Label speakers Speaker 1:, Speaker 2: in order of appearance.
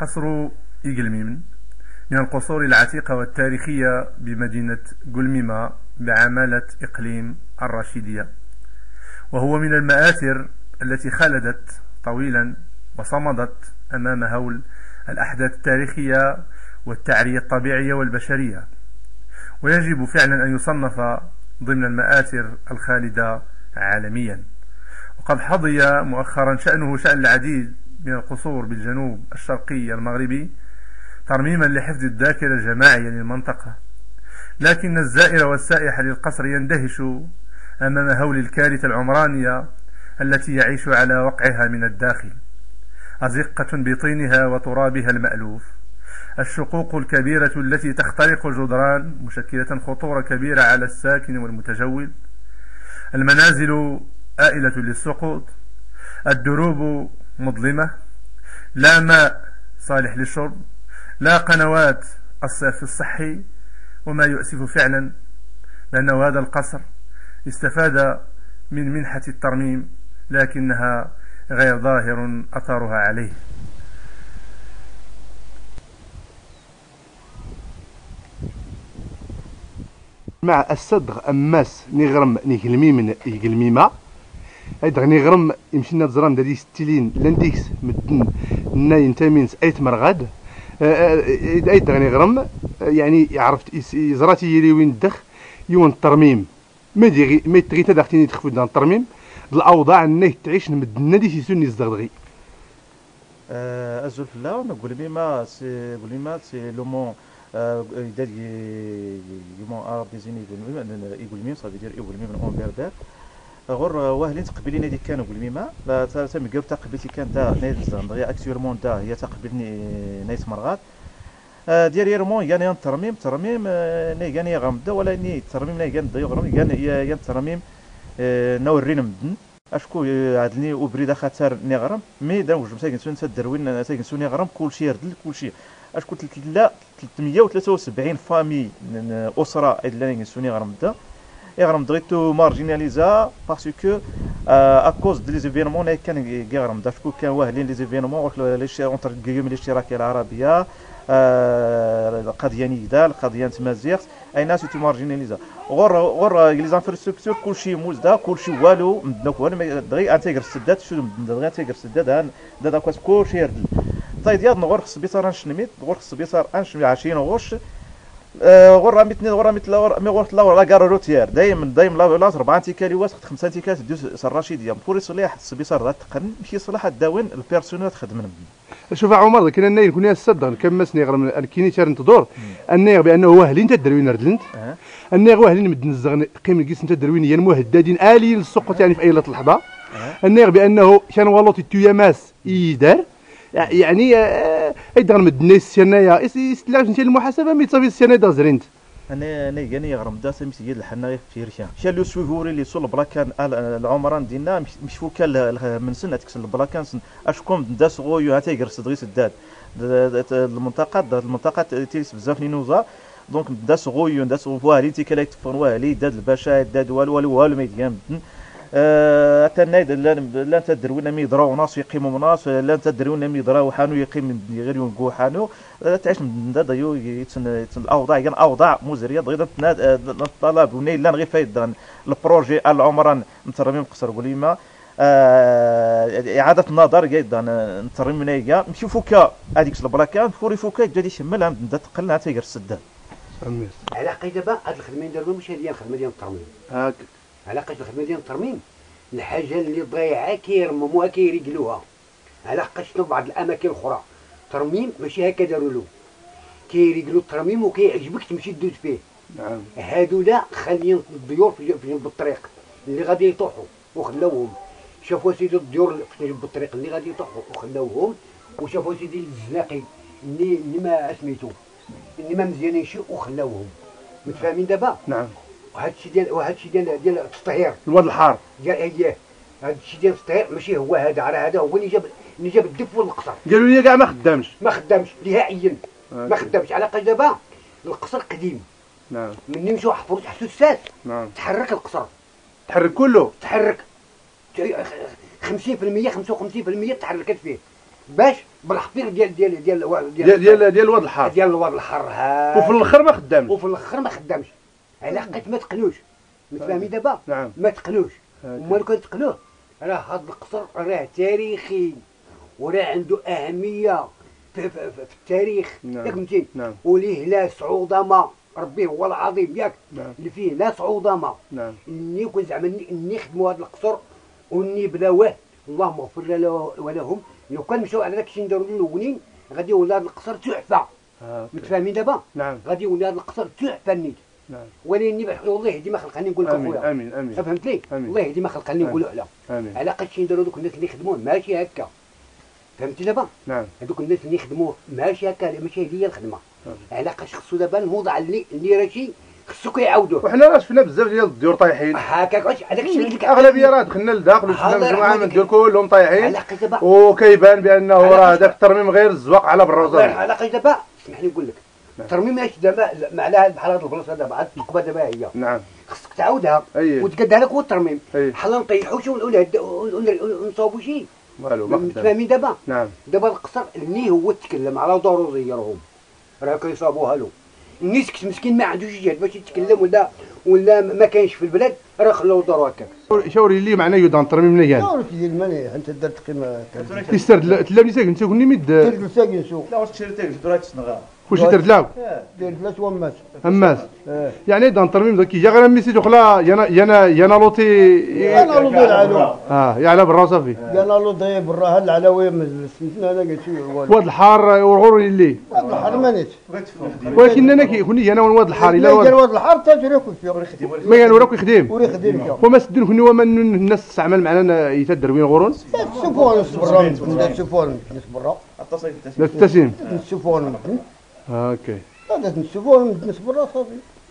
Speaker 1: قصر إيجلميم من القصور العتيقة والتاريخية بمدينة جلميمة بعمالة إقليم الرشيدية، وهو من المآثر التي خلدت طويلا وصمدت أمام هول الأحداث التاريخية والتعرية الطبيعية والبشرية، ويجب فعلا أن يصنف ضمن المآثر الخالدة عالميا. وقد حظي مؤخرا شأنه شأن العديد من القصور بالجنوب الشرقي المغربي ترميما لحفظ الذاكرة الجماعية للمنطقة، لكن الزائر والسائح للقصر يندهش أمام هول الكارثة العمرانية التي يعيش على وقعها من الداخل، أزقة بطينها وترابها المألوف، الشقوق الكبيرة التي تخترق الجدران مشكلة خطورة كبيرة على الساكن والمتجول، المنازل آئلة للسقوط، الدروب مظلمة، لا ماء صالح للشرب، لا قنوات الصرف الصحي. وما يؤسف فعلا لأنه هذا القصر استفاد من منحة الترميم لكنها غير ظاهر أثرها عليه.
Speaker 2: مع الصدغ أماس نغرم نيكلميم يقلميمة أيضا نغرم يمشينا تزرام دادي ستيلين لانديكس مدن ناين تامينس أيت مرغاد أيضا نغرم يعني عرفت زراتي يلي وين الدخ يون الترميم ما تغي تدختيني تخفو دان الترميم الأوضاع الناي تعيش مدن نادي سيسوني الزغدغي
Speaker 3: أزول في الله نقول بما سي لومون يدار يومون عرب ديزيني يقول ميم صافي يدير يقول ميم من اون بيردار غور واهلين تقبلين هذيك كانوا يقول ميما لا تسمي قبل تقبلتي كان دا نايت الزندغيا اكسيورمون دا هي تقبلني نايت مرغات ديال يرمون يعني الترميم ني يعني غامدا ولا ني الترميم ني كان يغرم يعني الترميم نورينا مدن اشكو عدلني وبريده خاطر نغرم مي دا وجم ساكن سون تدروين ساكن سون نغرم كلشي يردل كلشي اشكو لا 373 فامي اسره اللي نسوني غرمدا يغرم دريتو مارجيناليزا باسكو ا كوز دي زيفينمون كان غرمدا شكون كان واهلين لي زيفينمون لي شي اونتر كيوم الاشتراكيه العربيه القضياني دال القضيان تمازيغ اي ناس تو مارجيناليزا غور لي زانفراستركتور كلشي موزدا كلشي والو مدنوك والو دغيا انتيغر السداد شو دغيا انتيغر السداد دا كواس كلشي يردل طيب يا نغور خص بيصار نشنميت غور خص بيصار انشمي 20 غوش غور متني غور مثل مي غور لا كار روتير دايما لا 4 تيكالي واسخ 5 تيكات دوز الرشيديه بوري صليح خص بيصار تقن ماشي صلاح الداوين البيرسونيل تخدم منهم.
Speaker 2: شوف عمر كنا النايل كنا الصدق كمسني غير كيني تار تدور النيغ بانه واهلين تدروين ردلنت النيغ واهلين مدن الزغن قيم الكيس تدروين هي المهددين الي للسقط يعني في اي لحظه النيغ بانه كان والوتي توياماس يدار يعني ايضا مدني السنايا استلاج نتي المحاسبه مي تصافي السنايا دا زرينت
Speaker 3: انا يعني غرم دا سميت ديال الحنا في رشان شالو سوفوري اللي سول بلاكان العمران ديالنا مش فوكا من سنه تكسل البلاكان اشكم دا صغيو هاتي يقرص دغيس الداد المنطقه تيس بزاف نينوزا دونك دا صغيو دا صغوالي تي كلايت فروالي داد الباشا داد والو ما يديان حتى نايد لا تدرونا مي يضراو ناس يقيموا ناس لا تدرونا مي يضراو حانو يقيم غير ينقو حانو تعيش من دايو الاوضاع كان اوضاع مزريه دغيا الطلب وني لا غير فايد البروجي العمران نترميم قصر وليما اعاده النظر كايد نترميم نايا مشي فوكا هذيك البلاكان فوري فوكا جا يشمل نبدا تقلنا تيغر السداد
Speaker 4: على قيد دابا هاد الخدمه نديرو ماشي هي الخدمه ديال الترميم هاك علاقه الخدمه ديال الترميم الحاجه اللي ضايعه كيرمموها كيريقلوها على حقاش بعض الاماكن الاخرى ترميم ماشي هكا داروا له كيريقلوا الترميم وكيعجبك تمشي تدوز فيه. نعم هادولا خاليين الديور في جنب الطريق اللي غادي يطوحوا وخلاوهم شافوا سيدي الديور في جنب الطريق اللي غادي يطوحوا وخلاوهم وشافوا سيدي الزناقي اللي ما سميتو اللي ما مزيانينش وخلاوهم متفاهمين دابا. نعم وهذا الشيء ديال التطهير الواد الحار ديال اييه هذا الشيء ديال التطهير ماشي هو هذا راه هذا هو اللي جاب الدف والقصر. قالوا لي كاع ما خدامش نهائيا ما خدامش على قاش دابا القصر قديم. نعم مني مشاو حفروا تحت الساس. نعم تحرك القصر تحرك كله تحرك 50% 55% تحركت فيه باش بالحفير ديال
Speaker 2: الواد الحار،
Speaker 4: ديال الواد الحر ها.
Speaker 2: وفي الاخر ما خدامش،
Speaker 4: ما خدامش على حقيت ما تقلوش. متفاهمين دابا؟
Speaker 2: نعم.
Speaker 4: ما تقلوش. وما لو كان تقلوه راه هذا القصر راه تاريخي وراه عنده اهميه في التاريخ.
Speaker 2: نعم.
Speaker 4: ياك فهمتي؟
Speaker 2: نعم.
Speaker 4: وليه لا صعوده ربي هو العظيم ياك.
Speaker 2: نعم.
Speaker 4: اللي فيه لا صعوده
Speaker 2: نعم.
Speaker 4: اني كنت زعما اني خدموا هذا القصر واني بناوه اللهم اغفر له ولهم. لو كان مشاو على داك الشيء نديروا الاولين غادي يولي هذا القصر تحفه. متفاهمين دابا؟
Speaker 2: نعم.
Speaker 4: غادي يولي هذا القصر تحفه نيت.
Speaker 2: نعم.
Speaker 4: ولكن والله يهدي ما خلقني نقول لك اخويا.
Speaker 2: امين.
Speaker 4: فهمتني؟ الله يهدي ما خلقني نقولوا على.
Speaker 2: امين.
Speaker 4: على قد شي نديروا دوك الناس اللي يخدموه ماشي هكا. فهمتي دابا؟
Speaker 2: نعم.
Speaker 4: هذوك الناس اللي يخدموه ماشي هكا، ماشي هي الخدمه. على قاش خصو دابا الموضوع اللي راه شي خصو كيعاودوه.
Speaker 2: وحنا راه شفنا بزاف ديال الديور طايحين
Speaker 4: هكاك. هذاك الشيء اللي
Speaker 2: اغلبيه راه دخلنا لداخل وشفنا مجموعه من الديور كلهم طايحين، وكيبان بانه راه داك الترميم غير الزواق على بالروزه.
Speaker 4: على قاش دابا اسمح لي نقول لك الترميم ماشي دابا على هاد بحال هاد البلاصه دابا هاد النقبه دابا هي.
Speaker 2: نعم.
Speaker 4: خصك تعاودها وتقادها لك هو الترميم. بحال نطيحوش ونصاوبوا شي
Speaker 2: والو ما
Speaker 4: متفاهمين دابا؟
Speaker 2: نعم.
Speaker 4: دابا القصر اللي هو تكلم على ضروريه راه كيصابوها له. الناس مسكين ما عندوش جهد باش يتكلم ولا ما كاينش في البلاد راه خلاو دارو هكاك.
Speaker 2: شاوري لي معناه يودان الترميم منين كان؟
Speaker 5: شاوري في الماني انت درت قيمه
Speaker 2: تيستر تلابني ساكن تكوني مد
Speaker 5: تلك ساكن سوق.
Speaker 3: لا واش تشري درات الصنغا
Speaker 2: واش ترتلاو
Speaker 5: دير فلاش ومات
Speaker 2: هماس. يعني دان الترميم دوك كيجي غير ميسي دخلا يانا لوطي
Speaker 5: يانا لوطي العلو
Speaker 2: يعلى برا صافي
Speaker 5: يانا لوطي برا هاد العلاويه سميتنا انا قلت
Speaker 2: واد الحار وغوري لي
Speaker 5: واد الحار مانيت.
Speaker 2: ولكن انا كيكوني انا واد الحار
Speaker 5: الا واد الحار تا تريكو فيه
Speaker 2: ما كان وراك يخدم
Speaker 5: فيه
Speaker 2: وما سدن كوني وما الناس تستعمل معنا يتدربين غورون
Speaker 5: شوفوا برا شوفوا برا
Speaker 2: التسيم
Speaker 5: نشوفوا
Speaker 2: اوكي
Speaker 5: هذا نشوفوا برا صافي.